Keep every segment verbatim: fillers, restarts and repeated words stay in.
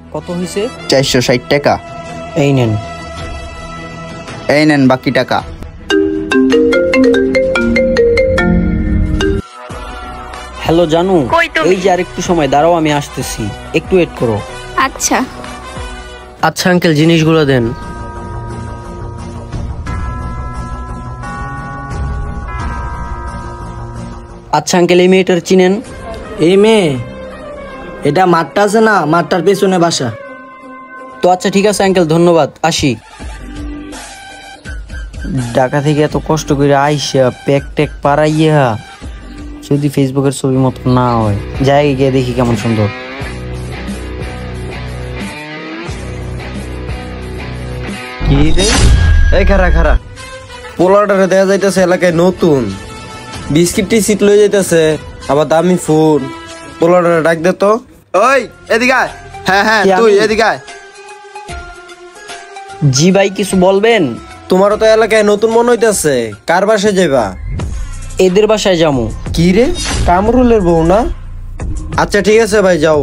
কত হয়েছে? চারশো ষাট টাকা। এই নেন। এই নেন বাকি টাকা। হ্যালো জানু, এই যে আর একটু সময় দাঁড়াও, আমি আসতেছি, একটু ওয়েট করো। আচ্ছা আচ্ছা আঙ্কেল, জিনিসগুলো দেন। আচ্ছা আঙ্কেল, এই মেয়েটার চিনেন? এই মেয়ে, এটা মাঠটা আছে না, মাঠটার পেছনে বাসা। তো আচ্ছা ঠিক আছে আঙ্কেল, ধন্যবাদ, আসি। ঢাকা থেকে এত কষ্ট করে আইসা প্যাক ট্যাক পাড়াইয়া যদি ফেসবুকের ছবি মতো না হয়, যাই গিয়ে দেখি কেমন সুন্দর। কি রে? এই খারা খারা, পোলাটারে দেয়া যাইতেছে এলাকায় নতুন, বিস্কিট টিস্কিট লয়ে যাইতেছে, আবার দামি ফোন। পোলাটারে ডাক দে তো। ওই এদিকে আয়। হ্যাঁ হ্যাঁ তুই এদিকে আয়। জি ভাই, কিছু বলবেন? তোমারও তো এলাকায় নতুন মনে হইতেছে, কার বাসায় যাইবা? এদের বাসায় যাবো। কি রে, কামরুলের বউ না? আচ্ছা ঠিক আছে ভাই, যাও।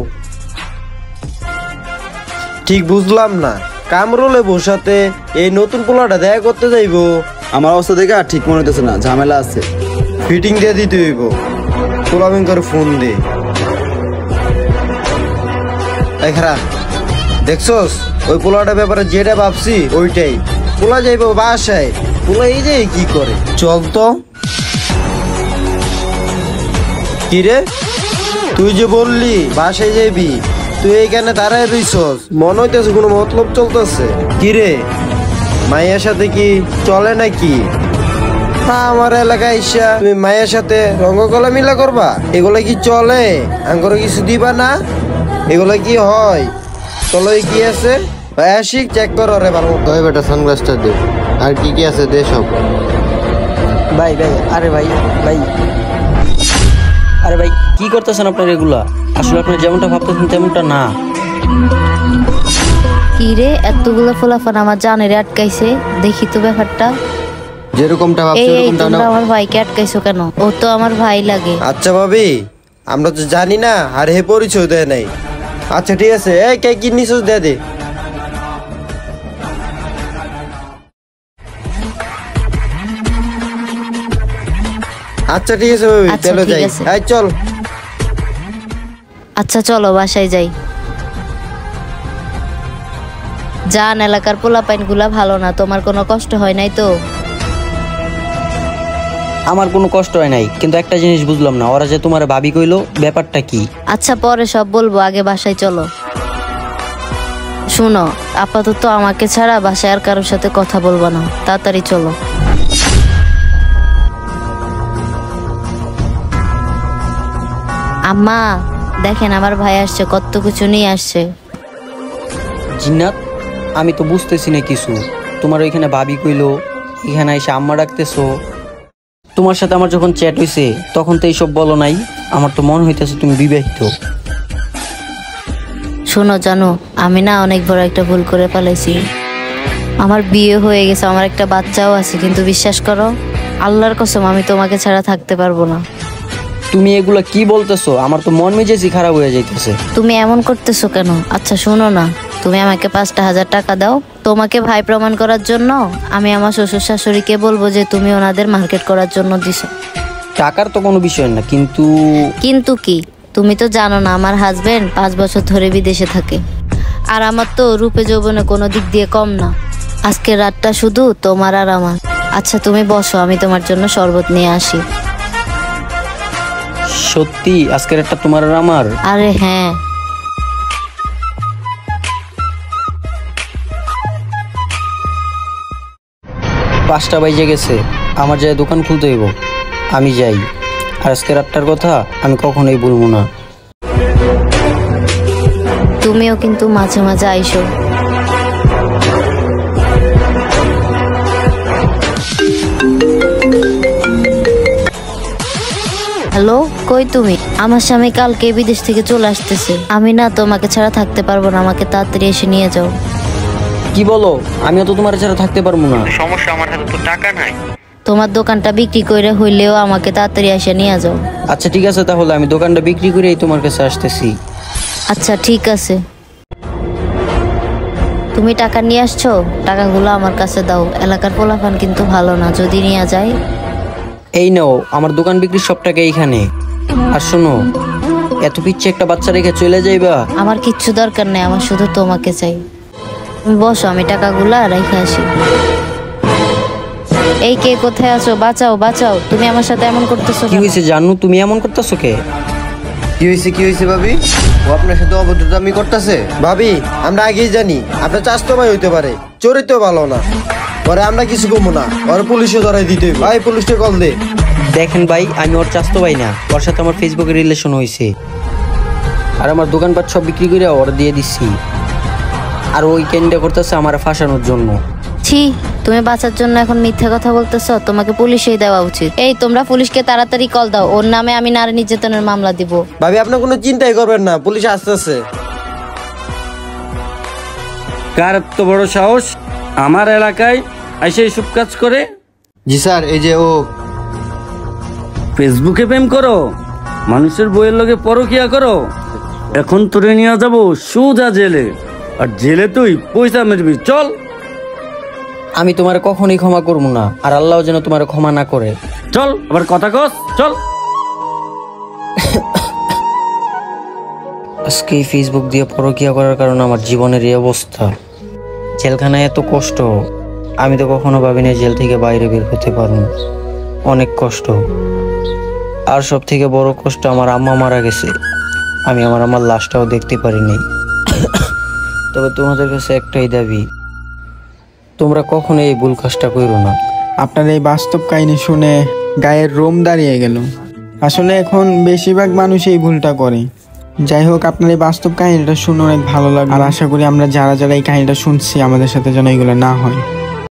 ঠিক বুঝলাম না, কামরুলের বউর সাথে এই নতুন পোলাটা দেখা করতে যাইবো? আমার অবস্থা দেখে আর ঠিক মনে হইতেছে না, ঝামেলা আছে। ফিটিং দিয়ে দিতে হইব। পোলাবিন করে ফোন দে। এই খারা, দেখছস ওই পোলাটার ব্যাপারে যেটা ভাবছি ওইটাই। পোলা যাইবো বাসায়, পোলা এই যে কি করে। চল তো। কি রে, তুই যে বললি বাসায় যাইবি, তুই এইখানে দাঁড়ায় রইছস, মনে হইতেছে কোনো মতলব চলতেছে। কি রে, মায়ের সাথে কি চলে নাকি? আমার এলাকায় ইসা তুমি মায়ের সাথে রঙ্গকলা মিলা করবা? এগুলা কি চলে? আঙ্গরে কিছু দিবা না? এগুলা কি হয়? চলো কি আছে ভাই, আসি চেক করো রে ভালো মতো। ওই বেটা সানগ্লাসটা দে, আর কি কি আছে দে সব। ভাই ভাই, আরে ভাই ভাই, আরে ভাই কি করতেছেন আপনার? এগুলা আসলে আপনার যেমনটা ভাবতেছেন তেমনটা না। কি রে, এতগুলো ফলাফল আমার জানের আটকাইছে, দেখি তো ব্যাপারটা। যেরকমটা ভাবছো এই এরকমটা তোমরা না। আমার ভাইকে আটকাইছো কেন? ও তো আমার ভাই লাগে। আচ্ছা ভাবি, আমরা তো জানি না, আর হে পরিচয় দেয় নাই। আচ্ছা ঠিক আছে, এই কে কি নিছস দে দে। আচ্ছা ঠিক আছে ভাবি, আচ্ছা, চলো ঠিক যাই। আছে। এই চল। আচ্ছা চলো বাসায় যাই। জান, এলাকার পোলাপাইন গুলা ভালো না, তোমার কোনো কষ্ট হয় নাই তো? আমার কোনো কষ্ট হয় নাই, কিন্তু একটা জিনিস বুঝলাম না, ওরা যে তোমার ভাবি কইলো, ব্যাপারটা কি? আচ্ছা পরে সব বলবো, আগে বাসায় চলো। শুনো, আপাতত আমাকে ছাড়া বাসায় আর কারোর সাথে কথা বলবো না, তাড়াতাড়ি চলো। আম্মা দেখেন, আমার ভাই আসছে, কত কিছু নিয়ে আসছে। জিন্নাত, আমি তো বুঝতেছি না কিছু। তোমার ওইখানে ভাবি কইলো, এখানে এসে আম্মা ডাকতেছো। তোমার সাথে আমার যখন চ্যাট হইছে তখন তো এইসব বলো নাই। আমার তো মনে হইতেছে তুমি বিবাহিত। শোনো জানো, আমি না অনেক বড় একটা ভুল করে ফেলেছি। আমার বিয়ে হয়ে গেছে, আমার একটা বাচ্চাও আছে, কিন্তু বিশ্বাস করো, আল্লাহর কসম আমি তোমাকে ছাড়া থাকতে পারবো না। তুমি এগুলা কি বলতেছো? আমার তো মন মেজাজি খারাপ হয়ে যাইতেছে। তুমি এমন করতেছো কেন? আচ্ছা শোনো না, তুমি আমাকে পাঁচটা হাজার টাকা দাও, তোমাকে ভাই প্রমাণ করার জন্য আমি আমার শ্বশুর শাশুড়িকে বলবো যে তুমি ওনাদের মার্কেট করার জন্য দিছো। টাকার তো কোনো বিষয় না, কিন্তু কিন্তু কি? তুমি তো জানো না, আমার হাজবেন্ড পাঁচ বছর ধরে বিদেশে থাকে, আর আমার তো রূপে যৌবনে কোনো দিক দিয়ে কম না। আজকে রাতটা শুধু তোমার আর আমার। আচ্ছা তুমি বসো, আমি তোমার জন্য শরবত নিয়ে আসি। সত্যি আজকের একটা তোমার আর আমার? আরে হ্যাঁ। পাঁচটা বাজে গেছে, আমার যাই দোকান খুলতে হইব। আমি যাই, আর আজকে রাতটার কথা আমি কখনোই বলবো না। তুমিও কিন্তু মাঝে মাঝে আইসো। হ্যালো, কই তুমি? আমার স্বামী কালকে বিদেশ থেকে চলে আসতেছে, আমি না তোমাকে ছাড়া থাকতে পারবো না, আমাকে তাড়াতাড়ি এসে নিয়ে যাও। কি বলো? আমিও তো তোমার ছাড়া থাকতে পারবো না। সমস্যা, আমার হাতে তো টাকা নাই। তোমার দোকানটা বিক্রি করে হইলেও আমাকে তাড়াতাড়ি এসে নিয়ে যাও। আচ্ছা ঠিক আছে, তাহলে আমি দোকানটা বিক্রি করেই তোমার কাছে আসতেছি। আচ্ছা ঠিক আছে। তুমি টাকা নিয়ে আসছো, টাকাগুলো আমার কাছে দাও। এলাকার পোলাপান কিন্তু ভালো না, যদি নিয়ে যায়। এই নাও, আমার দোকান বিক্রির সব টাকা এইখানে। আর শোনো, এত পিচ্ছে একটা বাচ্চা রেখে চলে যাইবা? আমার কিচ্ছু দরকার নেই, আমার শুধু তোমাকে চাই। তুমি বসো, আমি টাকাগুলা রেখে আসি। এই কে কোথায় আছো? বাঁচাও বাঁচাও, তুমি আমার সাথে এমন করতেছো কি কেন? হয়েছে জানু, তুমি এমন করতেছো কে? কি হয়েছে কি হয়েছে ভাবি? ও আপনার সাথে অভদ্রতামি করতেছে? ভাবি আমরা আগেই জানি আপনার চাষতো ভাই হইতে পারে, চরিত্র ভালো না। পরে আমরা কিছু কমবো না, ওর পুলিশে ধরাই দিতে হইব। ভাই পুলিশকে কল দে। দেখেন ভাই, আমি ওর চাস্তো ভাই না, ওর সাথে আমার ফেসবুকে রিলেশন হয়েছে। আর আমার দোকানপাট সব বিক্রি করে ওর দিয়ে দিচ্ছি। আর ওই ক্যান্ডা করতেছে আমার ফাঁসানোর জন্য। ছি, তুমি বাঁচার জন্য এখন মিথ্যা কথা বলতেছো? তোমাকে পুলিশেই দেওয়া উচিত। এই তোমরা পুলিশকে তাড়াতাড়ি কল দাও, ওর নামে আমি নারী নির্যাতনের মামলা দিব। ভাবি আপনি কোনো চিন্তাই করবেন না, পুলিশ আসতেছে। কার এত বড় সাহস আমার এলাকায় এসে এইসব কাজ করে? জি স্যার, এই যে ও। ফেসবুকে প্রেম করো, মানুষের বইয়ের লগে পরকিয়া করো, এখন তোরে নিয়ে যাবো সোজা জেলে। আর জেলে তুই পয়সা মেরবি, চল। আমি তোমার কখনোই ক্ষমা করবো না, আর আল্লাহ যেন তোমার ক্ষমা না করে। চল, আবার কথা কস, চল। আজকে এই ফেসবুক দিয়ে পরকিয়া করার কারণে আমার জীবনের এই অবস্থা। জেলখানায় এত কষ্ট, আমি তো কখনো ভাবিনি জেল থেকে বাইরে বের হতে পারবো। অনেক কষ্ট। আর সব থেকে বড় কষ্ট, আমার আম্মা মারা গেছে, আমি আমার আমার লাশটাও দেখতে পারিনি। তবে তোমাদের কাছে একটাই দাবি, তোমরা কখনো এই ভুল কাজটা করো না। আপনার এই বাস্তব কাহিনী শুনে গায়ের রোম দাঁড়িয়ে গেল। আসলে এখন বেশিরভাগ মানুষ এই ভুলটা করে। যাই হোক, আপনার এই বাস্তব কাহিনীটা শুনে অনেক ভালো লাগলো। আর আশা করি আমরা যারা যারা এই কাহিনীটা শুনছি আমাদের সাথে যেন এগুলো না হয়।